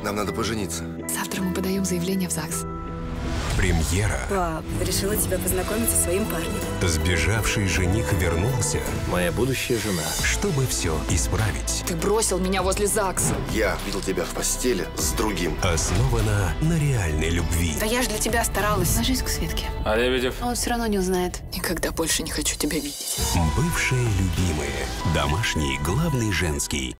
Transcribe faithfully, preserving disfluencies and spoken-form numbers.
Нам надо пожениться. Завтра мы подаем заявление в ЗАГС. Премьера. Пап, решила тебя познакомить со своим парнем. Сбежавший жених вернулся, Моя будущая жена. чтобы все исправить. Ты бросил меня возле ЗАГСа. Я видел тебя в постели с другим. Основана на реальной любви. Да я же для тебя старалась. Ложись к Светке. А Лебедев? А он все равно не узнает. Никогда больше не хочу тебя видеть. Бывшие любимые. Домашний, главный женский.